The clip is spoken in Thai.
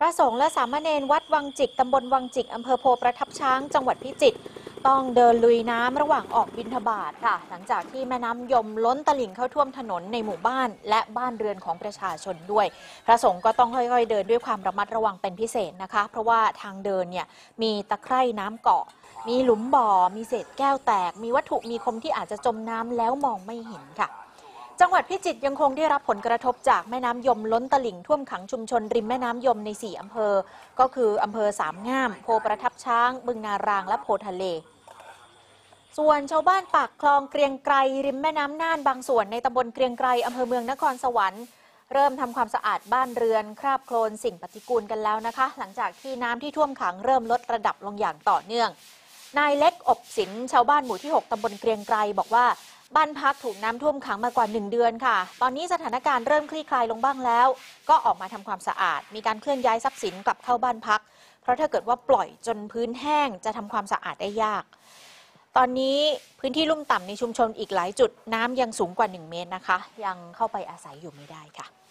พระสงฆ์และสามเณรวัดวังจิกตำบลวังจิกอำเภอโพประทับช้างจังหวัดพิจิตรต้องเดินลุยน้ำระหว่างออกบิณฑบาตค่ะหลังจากที่แม่น้ำยมล้นตลิ่งเข้าท่วมถนนในหมู่บ้านและบ้านเรือนของประชาชนด้วยพระสงฆ์ก็ต้องค่อยๆเดินด้วยความระมัดระวังเป็นพิเศษนะคะเพราะว่าทางเดินเนี่ยมีตะไคร่น้ำเกาะมีหลุมบ่อมีเศษแก้วแตกมีวัตถุมีคมที่อาจจะจมน้ำแล้วมองไม่เห็นค่ะจังหวัดพิจิตรยังคงได้รับผลกระทบจากแม่น้ำยมล้นตลิ่งท่วมขังชุมชนริมแม่น้ำยมใน4อำเภอก็คืออำเภอสามง่ามโพประทับช้างบึงนารางและโพทะเลส่วนชาวบ้านปากคลองเกรียงไกรริมแม่น้ำน่านบางส่วนในตำบลเกรียงไกรอำเภอเมืองนครสวรรค์เริ่มทำความสะอาดบ้านเรือนคราบโคลนสิ่งปฏิกูลกันแล้วนะคะหลังจากที่น้ำที่ท่วมขังเริ่มลดระดับลงอย่างต่อเนื่องนายเล็กอบสินชาวบ้านหมู่ที่6ตำบลเกรียงไกรบอกว่าบ้านพักถูกน้ำท่วมขังมากว่า1 เดือนค่ะตอนนี้สถานการณ์เริ่มคลี่คลายลงบ้างแล้วก็ออกมาทำความสะอาดมีการเคลื่อนย้ายทรัพย์สินกลับเข้าบ้านพักเพราะถ้าเกิดว่าปล่อยจนพื้นแห้งจะทำความสะอาดได้ยากตอนนี้พื้นที่ลุ่มต่ำในชุมชนอีกหลายจุดน้ำยังสูงกว่า1 เมตรนะคะยังเข้าไปอาศัยอยู่ไม่ได้ค่ะ